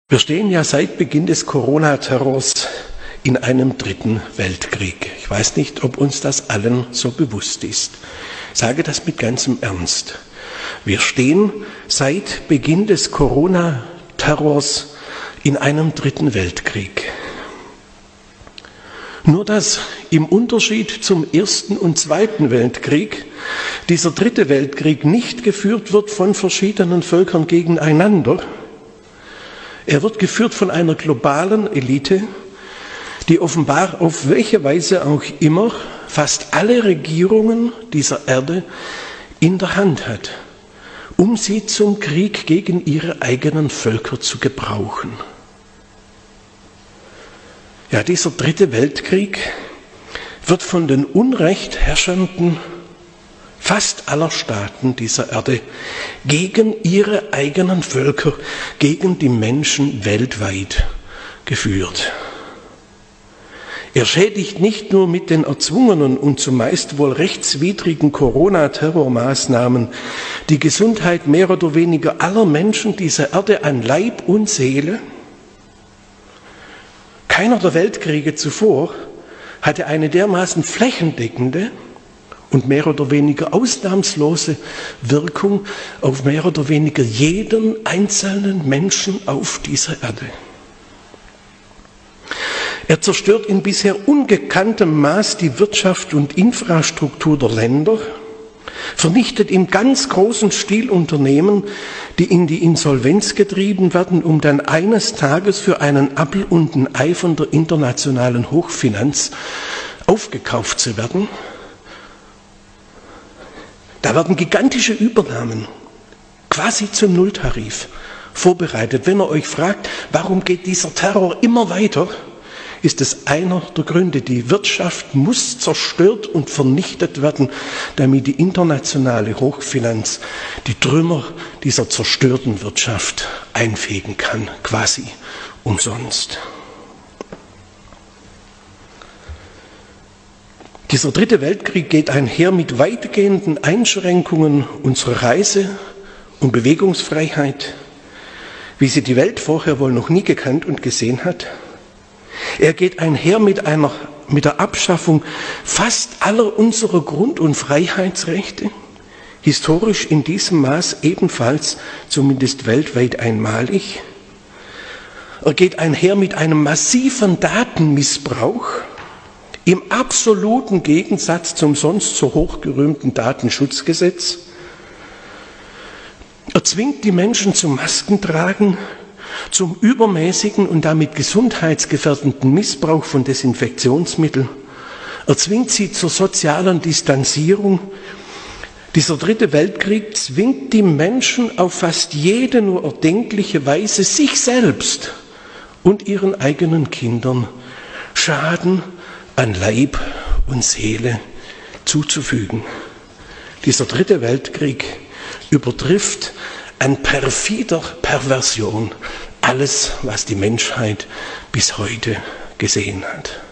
Wir stehen ja seit Beginn des Corona-Terrors in einem dritten Weltkrieg. Ich weiß nicht, ob uns das allen so bewusst ist. Ich sage das mit ganzem Ernst. Wir stehen seit Beginn des Corona-Terrors in einem dritten Weltkrieg. Nur dass im Unterschied zum Ersten und Zweiten Weltkrieg dieser dritte Weltkrieg nicht geführt wird von verschiedenen Völkern gegeneinander. Er wird geführt von einer globalen Elite, die offenbar auf welche Weise auch immer fast alle Regierungen dieser Erde in der Hand hat, um sie zum Krieg gegen ihre eigenen Völker zu gebrauchen. Ja, dieser dritte Weltkrieg wird von den Unrechtherrschenden fast aller Staaten dieser Erde gegen ihre eigenen Völker, gegen die Menschen weltweit geführt. Er schädigt nicht nur mit den erzwungenen und zumeist wohl rechtswidrigen Corona-Terrormaßnahmen die Gesundheit mehr oder weniger aller Menschen dieser Erde an Leib und Seele. Keiner der Weltkriege zuvor hatte eine dermaßen flächendeckende und mehr oder weniger ausnahmslose Wirkung auf mehr oder weniger jeden einzelnen Menschen auf dieser Erde. Er zerstört in bisher ungekanntem Maß die Wirtschaft und Infrastruktur der Länder, vernichtet im ganz großen Stil Unternehmen, die in die Insolvenz getrieben werden, um dann eines Tages für einen Appel und ein Ei von der internationalen Hochfinanz aufgekauft zu werden. Da werden gigantische Übernahmen, quasi zum Nulltarif, vorbereitet. Wenn ihr euch fragt, warum geht dieser Terror immer weiter, ist es einer der Gründe. Die Wirtschaft muss zerstört und vernichtet werden, damit die internationale Hochfinanz die Trümmer dieser zerstörten Wirtschaft einfegen kann, quasi umsonst. Dieser dritte Weltkrieg geht einher mit weitgehenden Einschränkungen unserer Reise- und Bewegungsfreiheit, wie sie die Welt vorher wohl noch nie gekannt und gesehen hat. Er geht einher mit der Abschaffung fast aller unserer Grund- und Freiheitsrechte, historisch in diesem Maß ebenfalls, zumindest weltweit einmalig. Er geht einher mit einem massiven Datenmissbrauch, im absoluten Gegensatz zum sonst so hochgerühmten Datenschutzgesetz. Er zwingt die Menschen zum Maskentragen, zum übermäßigen und damit gesundheitsgefährdenden Missbrauch von Desinfektionsmitteln. Er zwingt sie zur sozialen Distanzierung. Dieser dritte Weltkrieg zwingt die Menschen auf fast jede nur erdenkliche Weise, sich selbst und ihren eigenen Kindern Schaden an Leib und Seele zuzufügen. Dieser dritte Weltkrieg übertrifft an perfider Perversion alles, was die Menschheit bis heute gesehen hat.